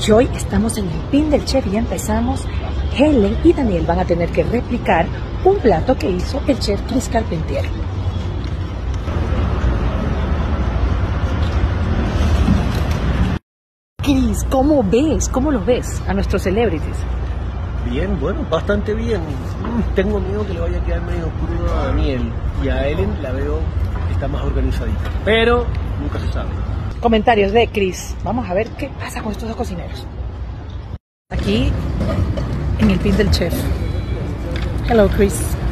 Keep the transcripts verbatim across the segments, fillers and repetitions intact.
Y hoy estamos en el pin del chef y ya empezamos. Helen y Daniel van a tener que replicar un plato que hizo el chef Chris Carpentier. Chris, ¿cómo ves? ¿Cómo los ves a nuestros celebrities? Bien, bueno, bastante bien. Tengo miedo que le vaya a quedar medio crudo a Daniel. Y a Helen la veo que está más organizadita. Pero nunca se sabe. Comentarios de Chris. Vamos a ver qué pasa con estos dos cocineros. Aquí, en el pin del chef. Hello, Chris.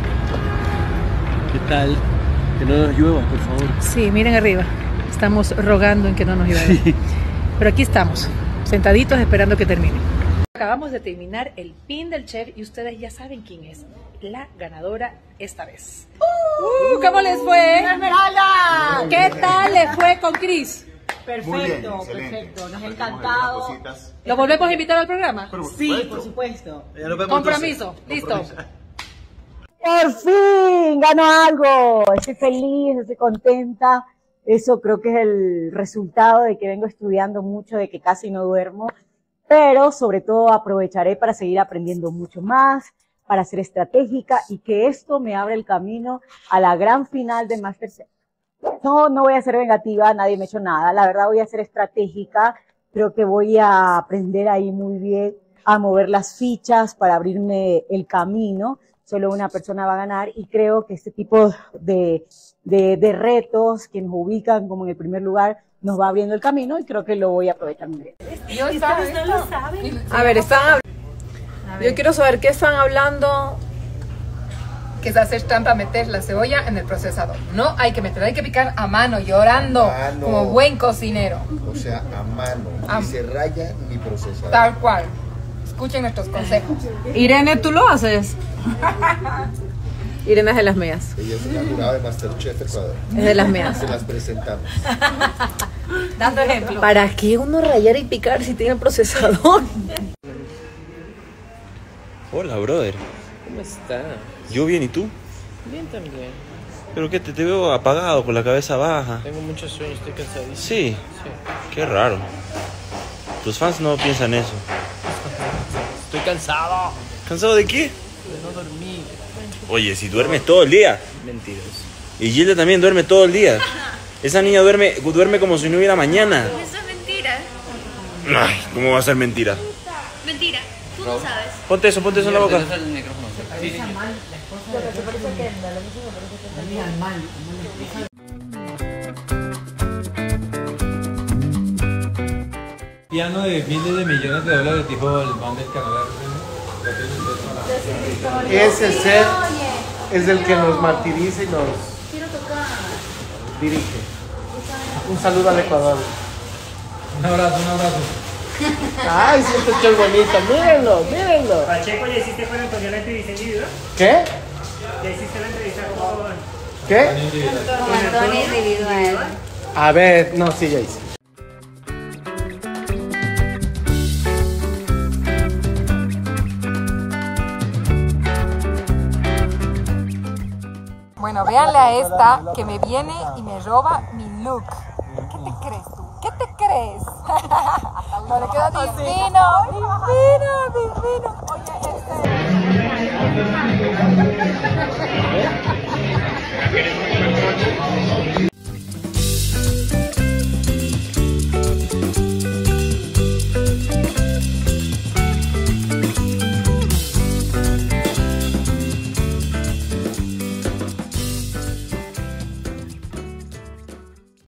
¿Qué tal? Que no nos llueva, por favor. Sí, miren arriba. Estamos rogando en que no nos llueva. Sí. Pero aquí estamos, sentaditos esperando que termine. Acabamos de terminar el pin del chef y ustedes ya saben quién es la ganadora esta vez. Uh, ¿Cómo les fue? ¡Esmeralda! ¿Qué tal les fue con Chris? Perfecto, perfecto. Nos ha encantado. ¿Lo volvemos a invitar al programa? Sí, por supuesto. Compromiso, listo. Por fin ganó algo. Estoy feliz, estoy contenta. Eso creo que es el resultado de que vengo estudiando mucho, de que casi no duermo. Pero sobre todo aprovecharé para seguir aprendiendo mucho más, para ser estratégica y que esto me abra el camino a la gran final de MasterChef. No, no voy a ser vengativa, nadie me ha hecho nada. La verdad voy a ser estratégica. Creo que voy a aprender ahí muy bien a mover las fichas para abrirme el camino. Solo una persona va a ganar y creo que este tipo de, de, de retos que nos ubican como en el primer lugar nos va abriendo el camino y creo que lo voy a aprovechar muy bien. Yo ¿Ustedes no lo saben? A ver, están hablando. Yo quiero saber qué están hablando. Que es hacer trampa, meter la cebolla en el procesador. No hay que meter, hay que picar a mano, llorando, mano, como buen cocinero. O sea, a mano, a, ni se raya ni procesador. Tal cual. Escuchen nuestros consejos. Irene, ¿tú lo haces? Irene es de las mías. Ella es la jurada de MasterChef Ecuador. Es de las mías. Se las presentamos. Dando ejemplo. ¿Para qué uno rayar y picar si tiene el procesador? Hola, brother. ¿Cómo estás? Yo bien, ¿y tú? Bien también. ¿Pero qué? Te, te veo apagado, con la cabeza baja. Tengo mucho sueño, estoy cansadísimo. Sí. Sí. Qué raro. Tus fans no piensan eso. Estoy cansado. ¿Cansado de qué? De no dormir. Oye, si duermes todo el día. Mentiras. Y Gilda también duerme todo el día. Esa niña duerme, duerme como si no hubiera mañana. Eso es mentira. Ay, ¿cómo va a ser mentira? Mentira. Tú no sabes. Ponte eso, ponte eso en la boca. Piano de miles de millones de dólares, tipo el man del Canadá. Ese ser es el que nos martiriza y nos dirige. Un saludo al Ecuador. Un abrazo, un abrazo. Ay, siento que es bonito. Mírenlo, mírenlo. Pacheco, ¿ya hiciste con Antonio la entrevista individual? ¿Qué? ¿Ya hiciste la entrevista con ¿Qué? Antonio individual. A ver, no, sí, ya hice. Bueno, véanle a esta que me viene y me roba mi look. ¿Qué te crees tú? ¿Qué te crees? No, le queda divino, divino, divino. Oye, este...